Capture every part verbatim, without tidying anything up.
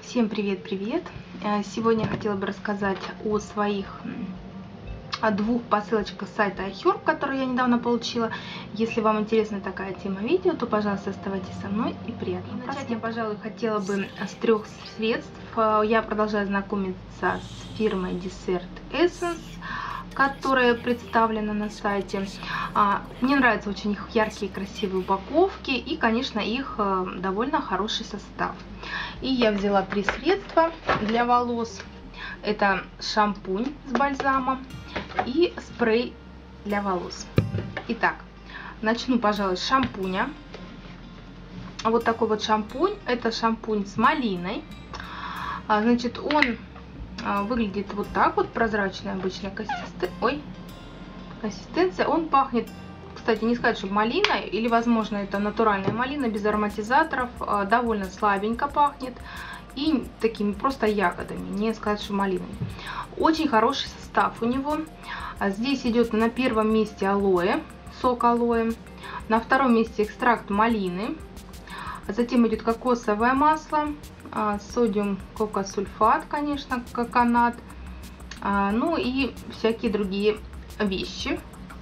Всем привет-привет! Сегодня я хотела бы рассказать о своих о двух посылочках с сайта iHerb, которые я недавно получила. Если вам интересна такая тема видео, то, пожалуйста, оставайтесь со мной и приятного просмотра. Начать я, пожалуй, хотела бы с трех средств. Я продолжаю знакомиться с фирмой Dessert Essence, которая представлена на сайте. Мне нравятся очень их яркие, красивые упаковки и, конечно, их довольно хороший состав. И я взяла три средства для волос. Это шампунь с бальзамом и спрей для волос. Итак, начну, пожалуй, с шампуня. Вот такой вот шампунь. Это шампунь с малиной. Значит, он выглядит вот так вот, прозрачная обычная консистенция. Ой, консистенция. Он пахнет, кстати, не сказать, что малина, или, возможно, это натуральная малина, без ароматизаторов. Довольно слабенько пахнет. И такими просто ягодами, не сказать, что малиной. Очень хороший состав у него. Здесь идет на первом месте алоэ, сок алоэ. На втором месте экстракт малины. Затем идет кокосовое масло, содиум кокосульфат, конечно, коконат. Ну и всякие другие вещи.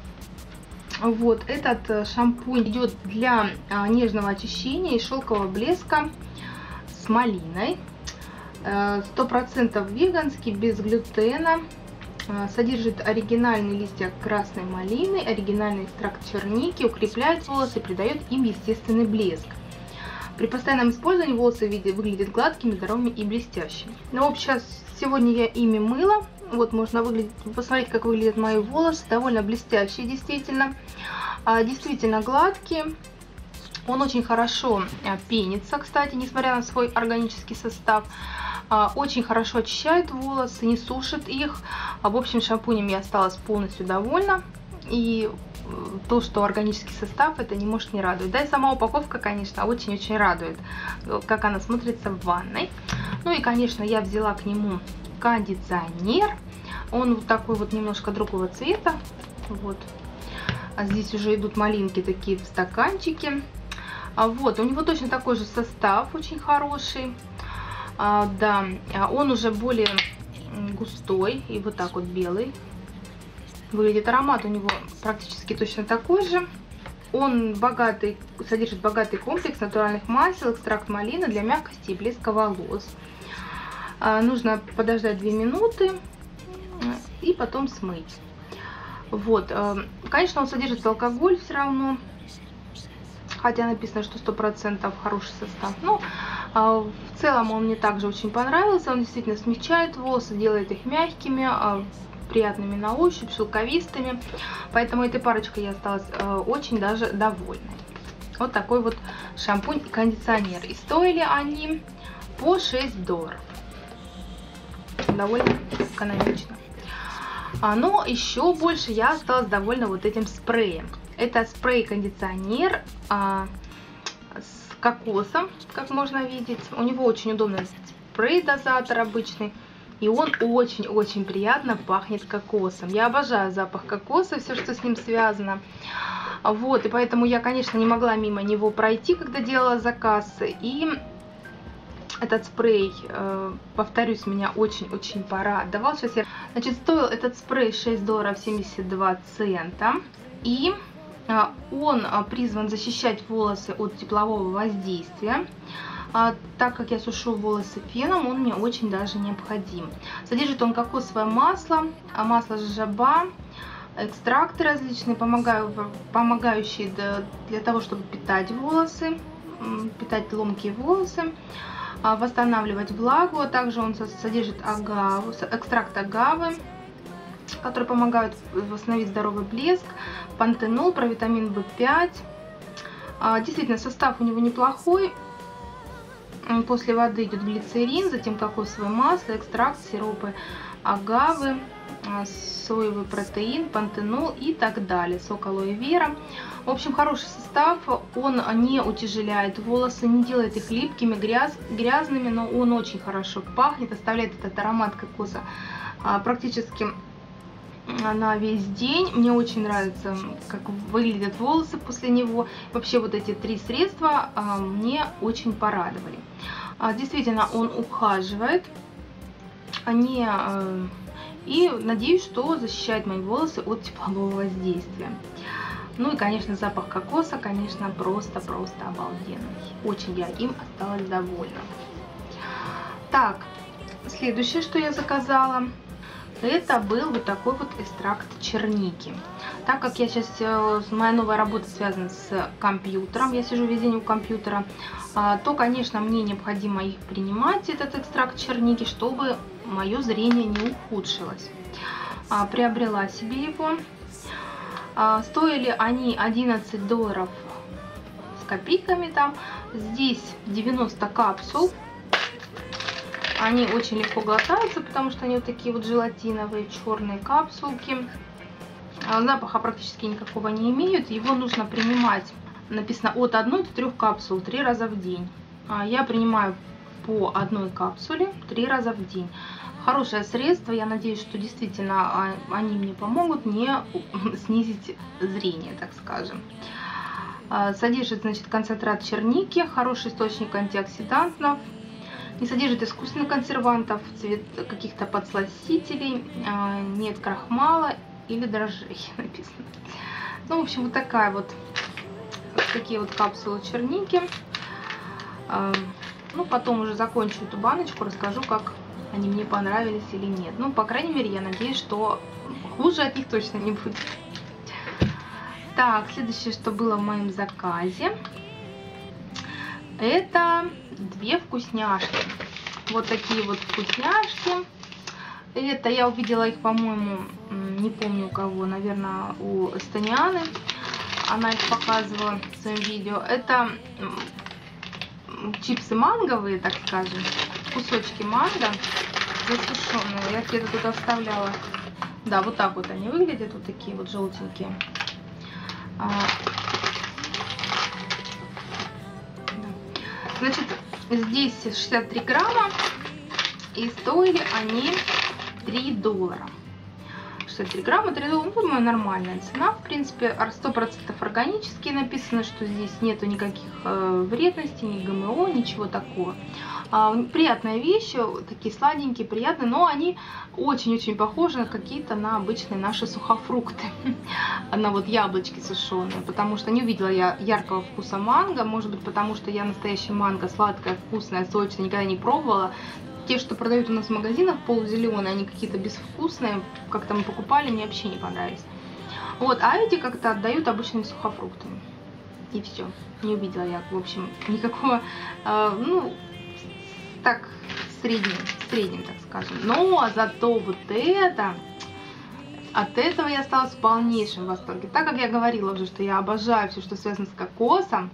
Вот этот шампунь идет для нежного очищения и шелкового блеска с малиной. Сто процентов веганский, без глютена. Содержит оригинальные листья красной малины, оригинальный экстракт черники, укрепляет волосы, придает им естественный блеск. При постоянном использовании волосы выглядят гладкими, здоровыми и блестящими. Ну, вот сейчас, сегодня я ими мыла. Вот можно выглядеть, посмотреть, как выглядят мои волосы. Довольно блестящие, действительно. Действительно гладкие. Он очень хорошо пенится, кстати, несмотря на свой органический состав. Очень хорошо очищает волосы, не сушит их. В общем, шампунем я осталась полностью довольна. И то, что органический состав, это не может не радовать. Да и сама упаковка, конечно, очень-очень радует, как она смотрится в ванной. Ну и, конечно, я взяла к нему кондиционер. Он вот такой вот немножко другого цвета. Вот. А здесь уже идут малинки такие в стаканчике. А вот, у него точно такой же состав, очень хороший. А, да, он уже более густой и вот так вот белый выглядит. Аромат у него практически точно такой же. Он богатый, содержит богатый комплекс натуральных масел, экстракт малины для мягкости и блеска волос. А, нужно подождать две минуты и потом смыть. Вот, конечно, он содержит алкоголь все равно. Хотя написано, что сто процентов хороший состав. Но а, в целом он мне также очень понравился. Он действительно смягчает волосы, делает их мягкими, а, приятными на ощупь, шелковистыми. Поэтому этой парочкой я осталась а, очень даже довольной. Вот такой вот шампунь и кондиционер. И стоили они по шесть долларов. Довольно экономично. А, но еще больше я осталась довольна вот этим спреем. Это спрей-кондиционер а, с кокосом, как можно видеть. У него очень удобный спрей-дозатор обычный. И он очень-очень приятно пахнет кокосом. Я обожаю запах кокоса, все, что с ним связано. Вот, и поэтому я, конечно, не могла мимо него пройти, когда делала заказ. И этот спрей, э, повторюсь, меня очень-очень порадовал. Сейчас я... Значит, стоил этот спрей шесть долларов семьдесят два цента. И он призван защищать волосы от теплового воздействия. Так как я сушу волосы феном, он мне очень даже необходим. Содержит он кокосовое масло, масло жожоба, экстракты различные, помогающие для того, чтобы питать волосы, питать ломкие волосы, восстанавливать влагу. Также он содержит агаву, экстракт агавы, которые помогают восстановить здоровый блеск, пантенол, провитамин бэ пять. Действительно, состав у него неплохой. После воды идет глицерин, затем кокосовое масло, экстракт, сиропы агавы, соевый протеин, пантенол и так далее, сок алоэ вера. В общем, хороший состав, он не утяжеляет волосы, не делает их липкими, гряз, грязными, но он очень хорошо пахнет, оставляет этот аромат кокоса практически на весь день. Мне очень нравится, как выглядят волосы после него. Вообще вот эти три средства а, мне очень порадовали. Действительно, он ухаживает. Они, и надеюсь, что защищает мои волосы от теплового воздействия. Ну и, конечно, запах кокоса, конечно, просто-просто обалденный. Очень я им осталась довольна. Так, следующее, что я заказала, это был вот такой вот экстракт черники. Так как я сейчас, моя новая работа связана с компьютером, я сижу весь день у компьютера, то, конечно, мне необходимо их принимать, этот экстракт черники, чтобы мое зрение не ухудшилось. Приобрела себе его. Стоили они одиннадцать долларов с копейками там. Здесь девяносто капсул. Они очень легко глотаются, потому что они вот такие вот желатиновые черные капсулки. Запаха практически никакого не имеют. Его нужно принимать, написано, от одной до трёх капсул три раза в день. Я принимаю по одной капсуле три раза в день. Хорошее средство, я надеюсь, что действительно они мне помогут не снизить зрение, так скажем. Содержит, значит, концентрат черники, хороший источник антиоксидантов, не содержит искусственных консервантов, цвет, каких-то подсластителей, нет крахмала или дрожжей, написано. Ну, в общем, вот такая вот, вот такие вот капсулы черники. Ну, потом уже закончу эту баночку, расскажу, как они мне понравились или нет. Ну, по крайней мере, я надеюсь, что хуже от них точно не будет. Так, следующее, что было в моем заказе, это две вкусняшки. Вот такие вот вкусняшки. Это я увидела их, по-моему, не помню у кого, наверное, у Эстонианы. Она их показывала в своем видео. Это чипсы манговые, так скажем, кусочки манго засушенные. Я где-то тут оставляла. Да, вот так вот они выглядят, вот такие вот желтенькие. Значит, здесь шестьдесят три грамма, и стоили они три доллара. шестьдесят три грамма, три доллара, ну, думаю, нормальная цена. В принципе, сто процентов органические написано, что здесь нету никаких э, вредностей, ни ГМО, ничего такого. А, приятная вещь, такие сладенькие, приятные, но они очень-очень похожи на какие-то на обычные наши сухофрукты. На вот яблочки сушеные, потому что не увидела я яркого вкуса манго, может быть, потому что я настоящая манго, сладкая, вкусная, сочная, никогда не пробовала. Те, что продают у нас в магазинах, полузеленые, они какие-то безвкусные, как-то мы покупали, мне вообще не понравились. Вот, а эти как-то отдают обычными сухофруктами. И все, не увидела я, в общем, никакого, э, ну, так, в среднем, в среднем, так скажем. Но зато вот это, от этого я осталась в полнейшем восторге. Так как я говорила уже, что я обожаю все, что связано с кокосом,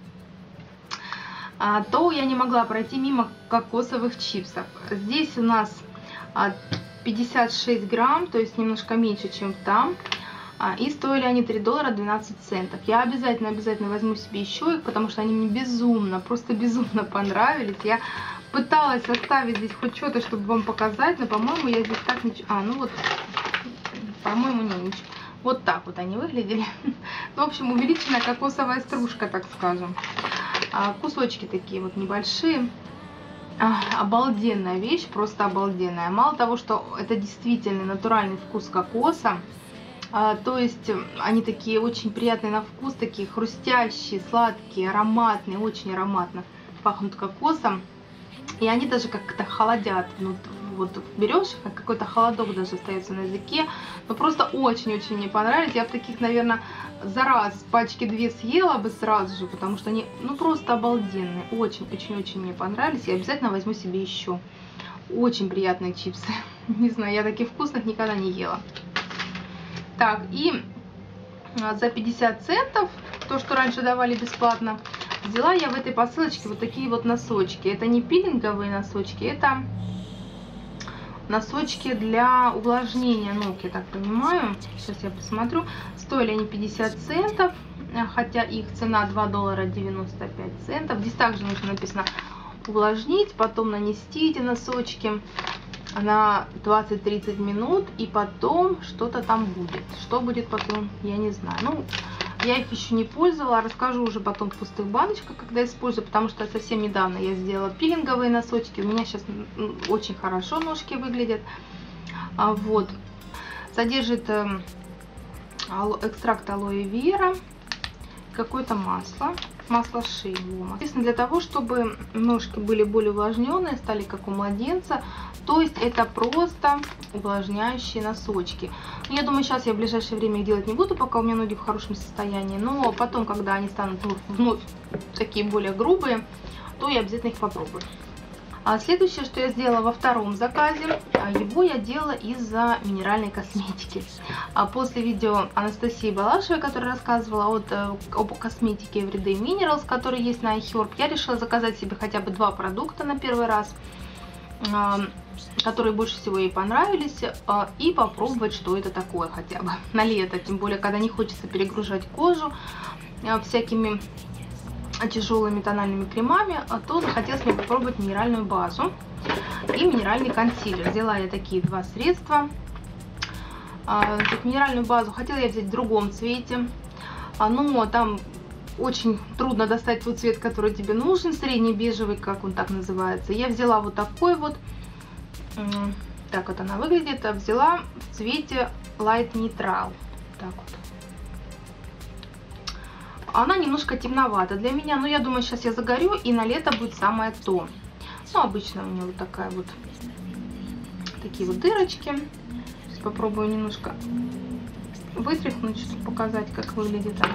то я не могла пройти мимо кокосовых чипсов. Здесь у нас пятьдесят шесть грамм, то есть немножко меньше, чем там. И стоили они три доллара двенадцать центов. Я обязательно, обязательно возьму себе еще их, потому что они мне безумно, просто безумно понравились. Я пыталась оставить здесь хоть что-то, чтобы вам показать, но, по-моему, я здесь так ничего... А, ну вот, по-моему, не, ничего. Вот так вот они выглядели. В общем, увеличенная кокосовая стружка, так скажем. Кусочки такие вот небольшие. Обалденная вещь, просто обалденная. Мало того, что это действительно натуральный вкус кокоса, то есть они такие очень приятные на вкус, такие хрустящие, сладкие, ароматные, очень ароматно пахнут кокосом. И они даже как-то холодят. Ну, вот берешь, какой-то холодок даже остается на языке. Но просто очень-очень мне понравились. Я бы таких, наверное, за раз пачки две съела бы сразу же, потому что они, ну, просто обалденные. Очень-очень-очень мне понравились. Я обязательно возьму себе еще. Очень приятные чипсы. Не знаю, я таких вкусных никогда не ела. Так, и за пятьдесят центов, то, что раньше давали бесплатно, взяла я в этой посылочке вот такие вот носочки. Это не пилинговые носочки, это носочки для увлажнения ног, я так понимаю. Сейчас я посмотрю. Стоили они пятьдесят центов, хотя их цена два доллара девяносто пять центов. Здесь также нужно написано увлажнить, потом нанести эти носочки на двадцать-тридцать минут, и потом что-то там будет. Что будет потом, я не знаю. Ну, Я их еще не пользовала, расскажу уже потом в пустых баночках, когда использую, потому что совсем недавно я сделала пилинговые носочки. У меня сейчас очень хорошо ножки выглядят. А, вот. Содержит э, экстракт алоэ вера, какое-то масло, масло ши. Естественно, для того, чтобы ножки были более увлажненные, стали как у младенца. То есть это просто увлажняющие носочки. Я думаю, сейчас я в ближайшее время их делать не буду, пока у меня ноги в хорошем состоянии. Но потом, когда они станут вновь такие более грубые, то я обязательно их попробую. А следующее, что я сделала во втором заказе, его я делала из-за минеральной косметики. А после видео Анастасии Балашевой, которая рассказывала от, об косметике Everyday Minerals, который есть на iHerb, я решила заказать себе хотя бы два продукта на первый раз, которые больше всего ей понравились, и попробовать, что это такое хотя бы на лето. Тем более, когда не хочется перегружать кожу всякими тяжелыми тональными кремами, то захотелось мне попробовать минеральную базу и минеральный консилер. Взяла я такие два средства. Минеральную базу хотела я взять в другом цвете, но там очень трудно достать тот цвет, который тебе нужен, средний бежевый, как он так называется. Я взяла вот такой вот, так вот она выглядит, взяла в цвете Light Neutral. Так вот. Она немножко темновата для меня, но я думаю, сейчас я загорю, и на лето будет самое то. Ну, обычно у меня вот такая вот, такие вот дырочки. Сейчас попробую немножко вытряхнуть, чтобы показать, как выглядит она.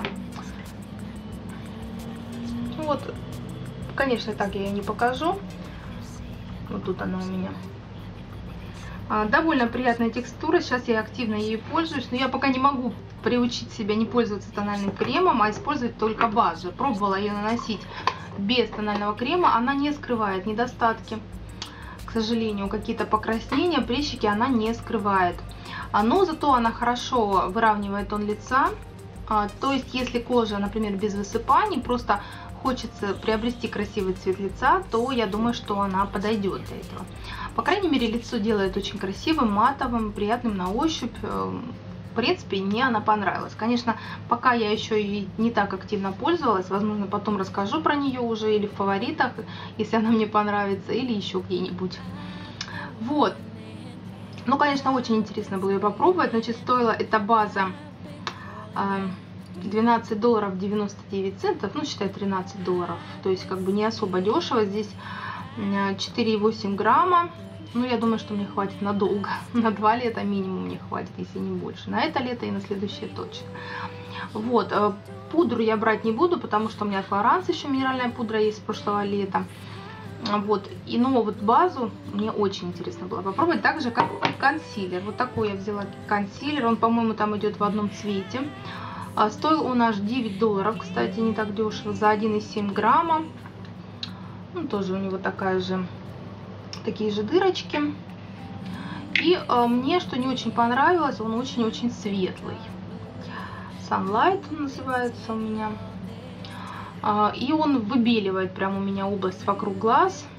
Вот, конечно, так я ее не покажу. Вот тут она у меня. Довольно приятная текстура, сейчас я активно ею пользуюсь, но я пока не могу приучить себя не пользоваться тональным кремом, а использовать только базу. Пробовала ее наносить без тонального крема, она не скрывает недостатки, к сожалению, какие-то покраснения, прыщики она не скрывает. Но зато она хорошо выравнивает тон лица, то есть если кожа, например, без высыпаний, просто хочется приобрести красивый цвет лица, то я думаю, что она подойдет для этого. По крайней мере, лицо делает очень красивым, матовым, приятным на ощупь. В принципе, мне она понравилась. Конечно, пока я еще и не так активно пользовалась, возможно, потом расскажу про нее уже или в фаворитах, если она мне понравится, или еще где-нибудь. Вот. Ну, конечно, очень интересно было ее попробовать. Значит, стоила эта база двенадцать долларов девяносто девять центов, ну, считай, тринадцать долларов. То есть, как бы не особо дешево. Здесь четыре и восемь грамма. Ну, я думаю, что мне хватит надолго. На два лета минимум мне хватит, если не больше. На это лето и на следующее точно. Вот. Пудру я брать не буду, потому что у меня Флоранс еще минеральная пудра есть с прошлого лета. Вот. И, ну, вот базу мне очень интересно было попробовать. Так же, как консилер. Вот такой я взяла консилер. Он, по-моему, там идет в одном цвете. Стоил он аж девять долларов, кстати, не так дешево, за один и семь грамма. Ну, тоже у него такая же, такие же дырочки. И э, мне, что не очень понравилось, он очень-очень светлый. Sunlight он называется у меня. А, и он выбеливает прям у меня область вокруг глаз.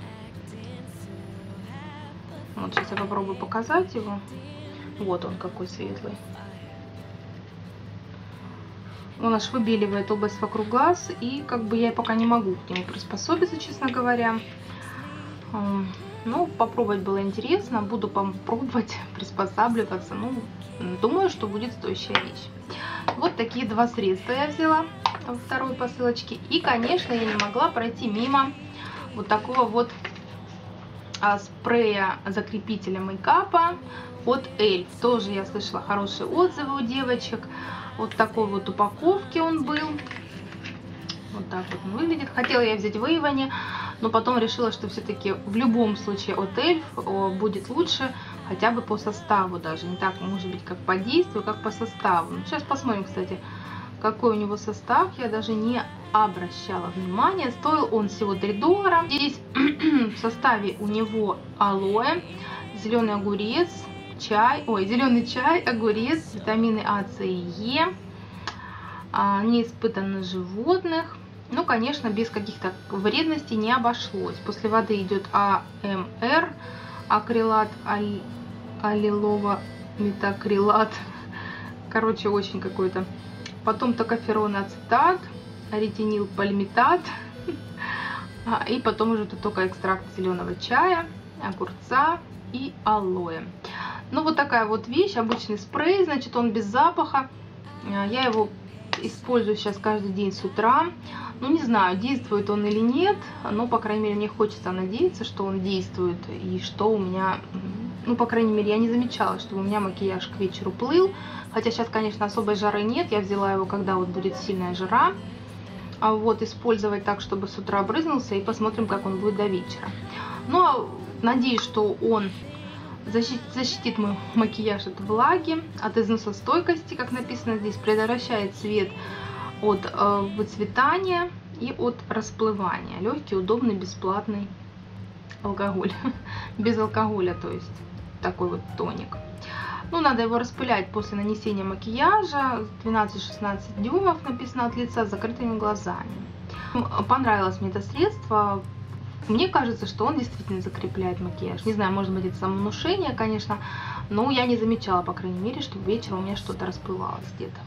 Вот сейчас я попробую показать его. Вот он какой светлый. Он аж выбеливает область вокруг глаз, и как бы я пока не могу к нему приспособиться, честно говоря. Ну, попробовать было интересно, буду попробовать приспосабливаться. Ну, думаю, что будет стоящая вещь. Вот такие два средства я взяла во второй посылочке. И, конечно, я не могла пройти мимо вот такого вот спрея закрепителя мейкапа от эльф. Тоже я слышала хорошие отзывы у девочек. Вот такой вот упаковки он был. Вот так вот он выглядит. Хотела я взять в Эйвоне, но потом решила, что все-таки в любом случае от эльф будет лучше, хотя бы по составу даже. Не так, может быть, как по действию, как по составу. Ну, сейчас посмотрим, кстати, какой у него состав. Я даже не обращала внимания. Стоил он всего три доллара. Здесь в составе у него алоэ, зеленый огурец, чай, ой, зеленый чай, огурец, витамины А, С и Е, а, не испытано животных. Ну, конечно, без каких-то вредностей не обошлось. После воды идет А М Р, акрилат, аль, аллилова, метакрилат. Короче, очень какое-то потом токоферон ацетат, ретинил пальмитат, и потом уже тут только экстракт зеленого чая, огурца и алоэ. Ну вот такая вот вещь, обычный спрей, значит, он без запаха. Я его использую сейчас каждый день с утра. Ну не знаю, действует он или нет, но по крайней мере мне хочется надеяться, что он действует и что у меня, ну по крайней мере я не замечала, что у меня макияж к вечеру плыл. Хотя сейчас, конечно, особой жары нет, я взяла его, когда вот будет сильная жара. А вот использовать так, чтобы с утра брызнулся, и посмотрим, как он будет до вечера. Ну а надеюсь, что он защитит, защитит мой макияж от влаги, от износостойкости, как написано здесь, предотвращает цвет от э, выцветания и от расплывания. Легкий, удобный, бесплатный алкоголь. Без алкоголя, то есть такой вот тоник. Ну, надо его распылять после нанесения макияжа. двенадцать-шестнадцать дюймов написано от лица с закрытыми глазами. Понравилось мне это средство. Мне кажется, что он действительно закрепляет макияж. Не знаю, может быть, это самовнушение, конечно, но я не замечала, по крайней мере, что вечером у меня что-то расплывалось где-то.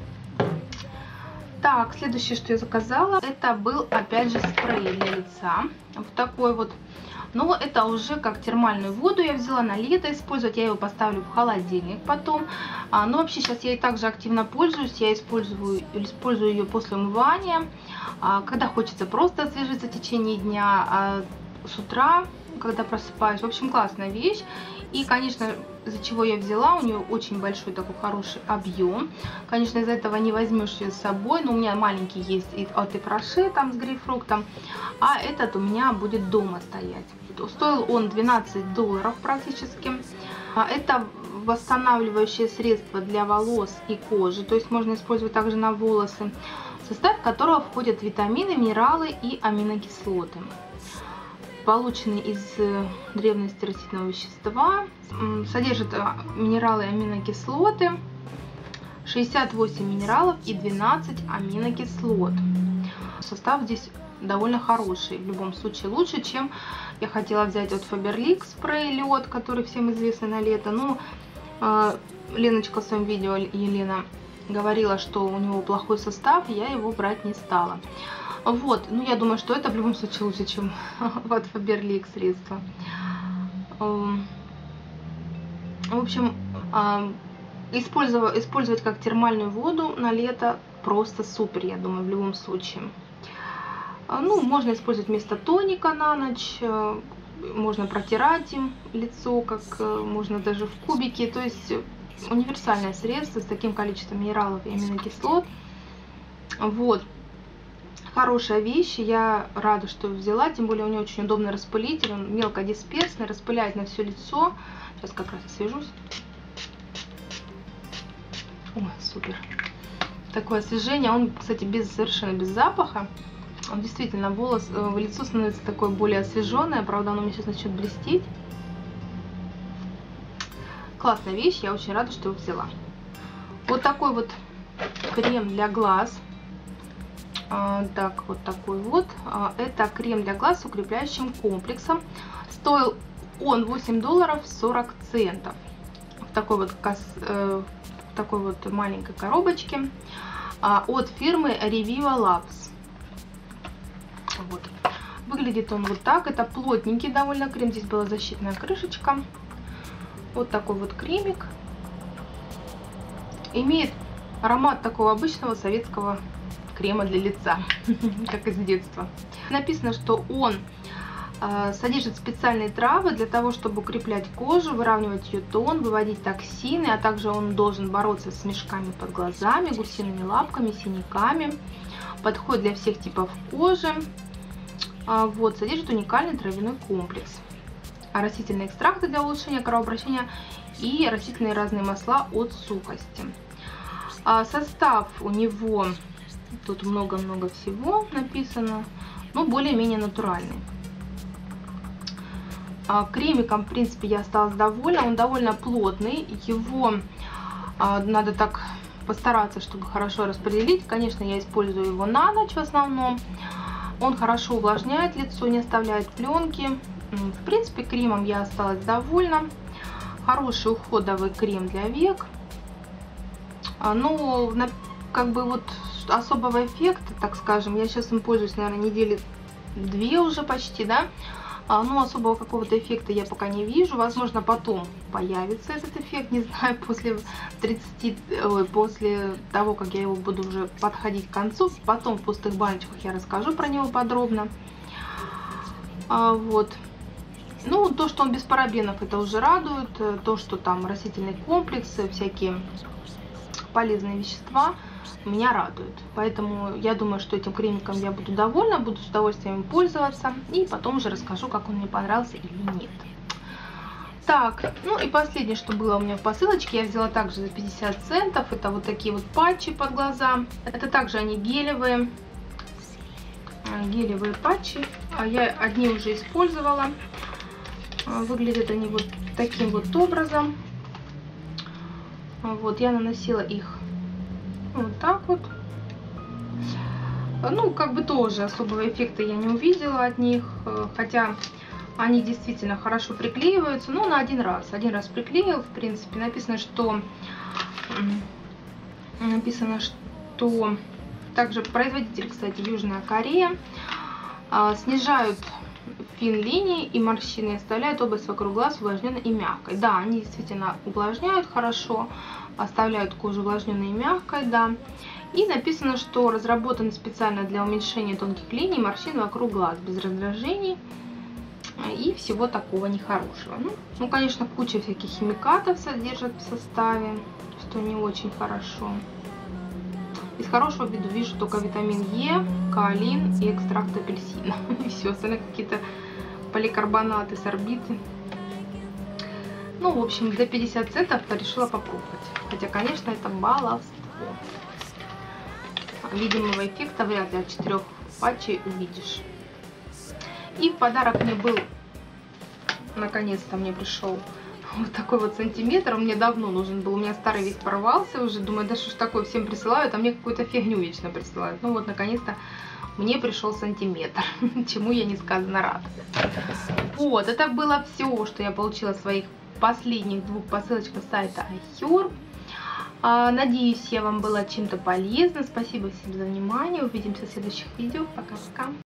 Так, следующее, что я заказала, это был, опять же, спрей для лица. Вот такой вот. Но это уже как термальную воду я взяла на лето использовать. Я его поставлю в холодильник потом. А, но вообще сейчас я и также активно пользуюсь. Я использую, использую ее после умывания. А, когда хочется просто освежиться в течение дня. А с утра, когда просыпаюсь. В общем, классная вещь. И, конечно, из-за чего я взяла, у нее очень большой такой хороший объем. Конечно, из-за этого не возьмешь ее с собой, но у меня маленький есть и от Ифраше, там с грейпфруктом, а этот у меня будет дома стоять. Стоил он двенадцать долларов практически. Это восстанавливающее средство для волос и кожи, то есть можно использовать также на волосы, в состав которого входят витамины, минералы и аминокислоты, полученный из древности растительного вещества, содержит минералы и аминокислоты, шестьдесят восемь минералов и двенадцать аминокислот. Состав здесь довольно хороший, в любом случае лучше, чем я хотела взять от Faberlic спрей лед, который всем известный на лето. Но э, Леночка в своем видео, Елена, говорила, что у него плохой состав, и я его брать не стала. Вот, ну я думаю, что это в любом случае лучше, чем от Faberlic средства. В общем, использовать, использовать как термальную воду на лето просто супер, я думаю, в любом случае. Ну, можно использовать вместо тоника на ночь, можно протирать им лицо, как можно даже в кубике. То есть универсальное средство с таким количеством минералов и аминокислот. Вот. Хорошая вещь, я рада, что взяла, тем более у нее очень удобный распылитель, он мелкодисперсный, распыляет на все лицо. Сейчас как раз освежусь. Ой, супер. Такое освежение, он, кстати, без, совершенно без запаха. Он действительно, волос, э, лицо становится такое более освеженное, правда, оно у меня сейчас начнет блестеть. Классная вещь, я очень рада, что его взяла. Вот такой вот крем для глаз. Так, вот такой вот. Это крем для глаз с укрепляющим комплексом. Стоил он восемь долларов сорок центов. В такой вот, в такой вот маленькой коробочке. От фирмы Reviva Labs. Вот. Выглядит он вот так. Это плотненький довольно крем. Здесь была защитная крышечка. Вот такой вот кремик. Имеет аромат такого обычного советского крема для лица, как из детства. Написано, что он э, содержит специальные травы для того, чтобы укреплять кожу, выравнивать ее тон, выводить токсины, а также он должен бороться с мешками под глазами, гусиными лапками, синяками. Подходит для всех типов кожи. А, вот, содержит уникальный травяной комплекс. А растительные экстракты для улучшения кровообращения и растительные разные масла от сухости. А, состав у него... Тут много-много всего написано, но более-менее натуральный. А, кремиком, в принципе, я осталась довольна. Он довольно плотный. Его а, надо так постараться, чтобы хорошо распределить. Конечно, я использую его на ночь в основном. Он хорошо увлажняет лицо, не оставляет пленки. В принципе, кремом я осталась довольна. Хороший уходовый крем для век. А, ну, на, как бы вот... особого эффекта, так скажем, я сейчас им пользуюсь, наверное, недели две уже почти, да. А, ну, особого какого-то эффекта я пока не вижу. Возможно, потом появится этот эффект, не знаю, после тридцати, ой, после того, как я его буду уже подходить к концу. Потом в пустых баночках я расскажу про него подробно. А, вот. Ну, то, что он без парабенов, это уже радует. То, что там растительные комплексы, всякие полезные вещества, меня радует. Поэтому я думаю, что этим кремиком я буду довольна, буду с удовольствием им пользоваться. И потом уже расскажу, как он мне понравился или нет. Так, ну и последнее, что было у меня в посылочке, я взяла также за пятьдесят центов. Это вот такие вот патчи под глаза. Это также они гелевые. Гелевые патчи. Я одни уже использовала. Выглядят они вот таким вот образом. Вот, я наносила их вот так вот. Ну, как бы тоже особого эффекта я не увидела от них. Хотя они действительно хорошо приклеиваются. Но на один раз. Один раз приклеил, в принципе. Написано, что... Написано, что... Также производитель, кстати, Южная Корея. Снижают фин-линии и морщины, оставляют область вокруг глаз увлажненной и мягкой. Да, они действительно увлажняют хорошо, оставляют кожу увлажненной и мягкой, да. И написано, что разработаны специально для уменьшения тонких линий и морщин вокруг глаз, без раздражений и всего такого нехорошего. Ну, ну, конечно, куча всяких химикатов содержат в составе, что не очень хорошо. Из хорошего виду вижу только витамин Е, каолин и экстракт апельсина. И все, остальные какие-то поликарбонаты, сорбиты. Ну, в общем, за пятьдесят центов решила попробовать. Хотя, конечно, это баловство. Видимого эффекта вряд ли от четырех патчей увидишь. И в подарок мне был, наконец-то мне пришел вот такой вот сантиметр. Он мне давно нужен был. У меня старый весь порвался уже. Думаю, да что ж такое, всем присылают, а мне какую-то фигню вечно присылают. Ну вот, наконец-то мне пришел сантиметр. Чему я несказанно рада. Вот, это было все, что я получила в своих последних двух посылочках сайта iHerb. Надеюсь, я вам была чем-то полезна. Спасибо всем за внимание. Увидимся в следующих видео. Пока-пока.